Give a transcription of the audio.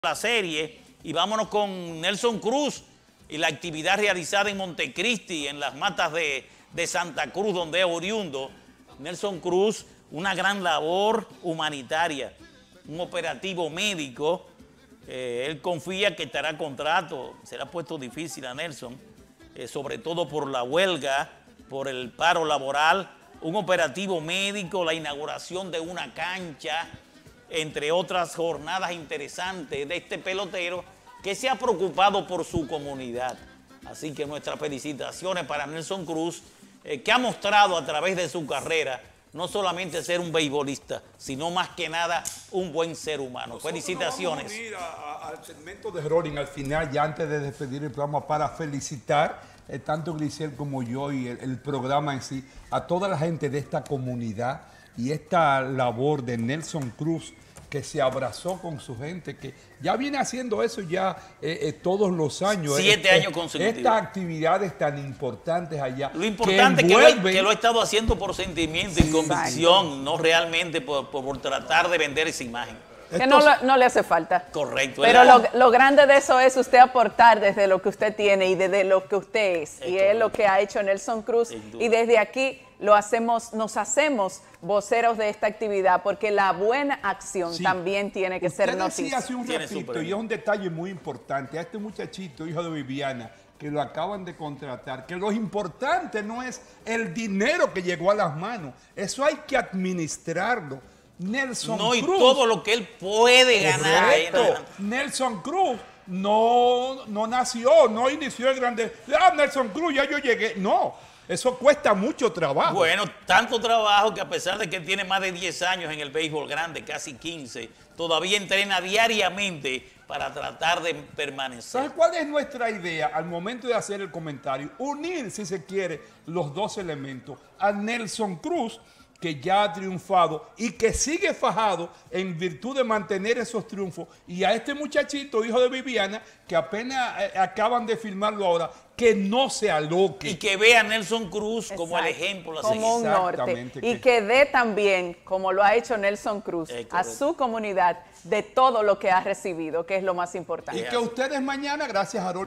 la serie y vámonos con Nelson Cruz y la actividad realizada en Montecristi, en las matas de Santa Cruz, donde es oriundo. Nelson Cruz, una gran labor humanitaria, un operativo médico. Él confía que estará contrato, será puesto difícil a Nelson, sobre todo por la huelga, por el paro laboral, un operativo médico, la inauguración de una cancha, entre otras jornadas interesantes de este pelotero que se ha preocupado por su comunidad. Así que nuestras felicitaciones para Nelson Cruz, que ha mostrado a través de su carrera no solamente ser un beisbolista, sino más que nada un buen ser humano. Nosotros Felicitaciones. Vamos a unir al segmento de Rolling al final, ya antes de despedir el programa, para felicitar tanto Grisel como yo y el programa en sí, a toda la gente de esta comunidad y esta labor de Nelson Cruz, que se abrazó con su gente, que ya viene haciendo eso ya todos los años. 7 años consecutivos. Estas actividades tan importantes allá. Lo importante es que lo ha estado haciendo por sentimiento y convicción, no realmente por tratar de vender esa imagen. Que no le hace falta. Correcto. Pero lo grande de eso es usted aportar desde lo que usted tiene y desde lo que usted es. Y es lo que ha hecho Nelson Cruz. Y desde aquí nos hacemos voceros de esta actividad, porque la buena acción también tiene que ser noticia. Usted decía hace un ratito, y es un detalle muy importante, a este muchachito, hijo de Viviana, que lo acaban de contratar, que lo importante no es el dinero que llegó a las manos, eso hay que administrarlo. Nelson Cruz. Y todo lo que él puede ganar. Nelson Cruz no nació, no inició el grande. Nelson Cruz, ya yo llegué. No, eso cuesta mucho trabajo. Bueno, tanto trabajo que a pesar de que tiene más de 10 años en el béisbol grande, casi 15, todavía entrena diariamente para tratar de permanecer. ¿Sabes cuál es nuestra idea al momento de hacer el comentario? Unir, si se quiere, los dos elementos. A Nelson Cruz, que ya ha triunfado y que sigue fajado en virtud de mantener esos triunfos, y a este muchachito, hijo de Viviana, que apenas acaban de filmarlo ahora, que no se aloque. Y que vea a Nelson Cruz como el ejemplo a seguir. Como un norte. Y que dé también, como lo ha hecho Nelson Cruz, a su comunidad de todo lo que ha recibido, que es lo más importante. Y que ustedes mañana, gracias a Harold,